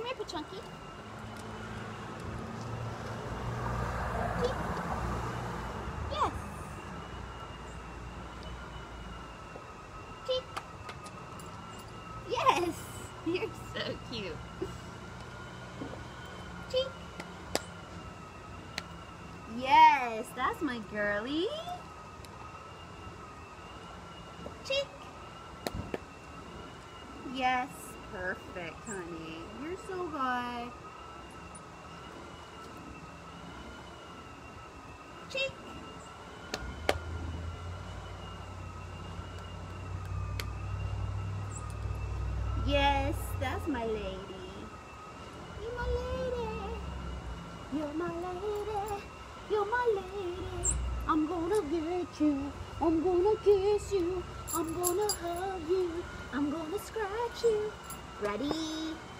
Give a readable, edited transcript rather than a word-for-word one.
here, Pachunky. Yes. Cheek. Yes. You're so cute. Cheek. Yes, that's my girlie. Cheek. Yes, perfect, honey. You're so good. Cheek. Yes, that's my lady. You're my lady. You're my lady. You're my lady. I'm gonna get you. I'm gonna kiss you. I'm gonna hug you. I'm gonna scratch you. Ready?